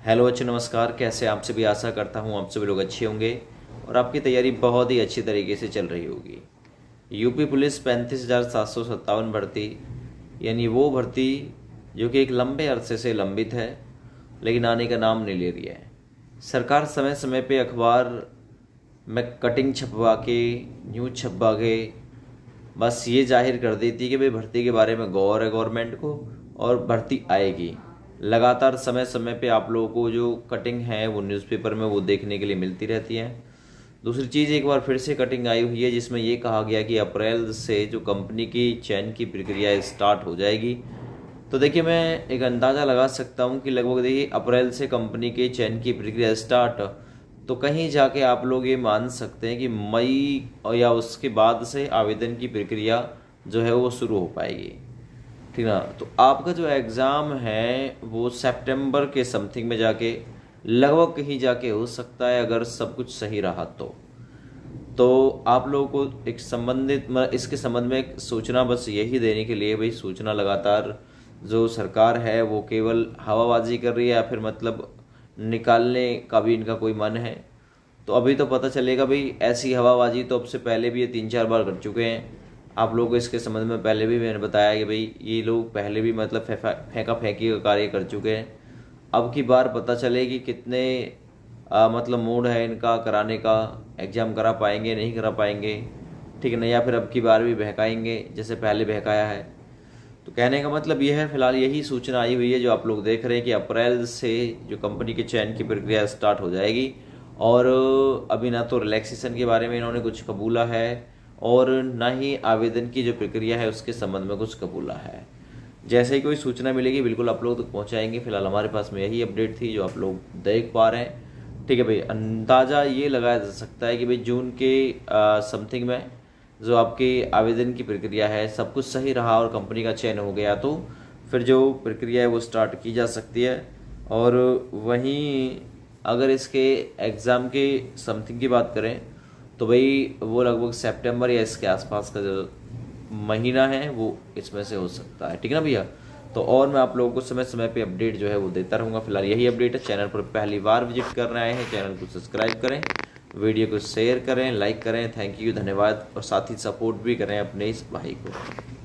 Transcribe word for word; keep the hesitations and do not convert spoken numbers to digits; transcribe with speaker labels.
Speaker 1: Hello अच्छे नमस्कार, कैसे आप सभी। आशा करता हूँ आप सभी लोग अच्छे होंगे और आपकी तैयारी बहुत ही अच्छी तरीके से चल रही होगी। यूपी पुलिस पैंतीस हज़ार सात सौ सत्तावन भर्ती, यानी वो भर्ती जो कि एक लंबे अरसे से लंबित है लेकिन आने का नाम नहीं ले रही है। सरकार समय समय पे अखबार में कटिंग छपवा के, न्यूज छपवा के बस ये जाहिर कर देती है कि भाई भर्ती के बारे में गौर है गवर्नमेंट को और भर्ती आएगी। लगातार समय समय पे आप लोगों को जो कटिंग है वो न्यूज़पेपर में वो देखने के लिए मिलती रहती है। दूसरी चीज़, एक बार फिर से कटिंग आई हुई है जिसमें ये कहा गया कि अप्रैल से जो कंपनी की चयन की प्रक्रिया स्टार्ट हो जाएगी। तो देखिए, मैं एक अंदाज़ा लगा सकता हूँ कि लगभग देखिए अप्रैल से कंपनी के चयन की प्रक्रिया स्टार्ट, तो कहीं जाके आप लोग ये मान सकते हैं कि मई या उसके बाद से आवेदन की प्रक्रिया जो है वो शुरू हो पाएगी, ठीक ना। तो आपका जो एग्ज़ाम है वो सितंबर के समथिंग में जाके लगभग कहीं जाके हो सकता है, अगर सब कुछ सही रहा तो तो आप लोगों को एक संबंधित इसके संबंध में एक सूचना बस यही देने के लिए, भाई सूचना लगातार जो सरकार है वो केवल हवाबाजी कर रही है या फिर मतलब निकालने का भी इनका कोई मन है। तो अभी तो पता चलेगा भाई, ऐसी हवाबाजी तो अब से पहले भी ये तीन चार बार कर चुके हैं। आप लोगों को इसके संबंध में पहले भी मैंने बताया कि भाई ये लोग पहले भी मतलब फेंका फेंकी का कार्य कर चुके हैं। अब की बार पता चले कि कितने आ, मतलब मूड है इनका कराने का, एग्ज़ाम करा पाएंगे नहीं करा पाएंगे, ठीक है ना, या फिर अब की बार भी बहकाएंगे जैसे पहले बहकाया है। तो कहने का मतलब ये है, फिलहाल यही सूचना आई हुई है जो आप लोग देख रहे हैं कि अप्रैल से जो कंपनी के चयन की प्रक्रिया स्टार्ट हो जाएगी। और अभी ना तो रिलैक्सेशन के बारे में इन्होंने कुछ कबूला है और ना ही आवेदन की जो प्रक्रिया है उसके संबंध में कुछ कबूला है। जैसे ही कोई सूचना मिलेगी बिल्कुल आप लोग तक पहुंचाएंगे। फिलहाल हमारे पास में यही अपडेट थी जो आप लोग देख पा रहे हैं, ठीक है भाई। अंदाज़ा ये लगाया जा सकता है कि भाई जून के समथिंग में जो आपकी आवेदन की प्रक्रिया है सब कुछ सही रहा और कंपनी का चयन हो गया तो फिर जो प्रक्रिया है वो स्टार्ट की जा सकती है। और वहीं अगर इसके एग्ज़ाम के समथिंग की बात करें तो भाई वो लगभग सितंबर या इसके आसपास का जो महीना है वो इसमें से हो सकता है, ठीक है ना भैया। तो और मैं आप लोगों को समय समय पे अपडेट जो है वो देता रहूँगा। फिलहाल यही अपडेट है। चैनल पर पहली बार विजिट कर रहे हैं, चैनल को सब्सक्राइब करें, वीडियो को शेयर करें, लाइक करें। थैंक यू, धन्यवाद। और साथ ही सपोर्ट भी करें अपने इस भाई को।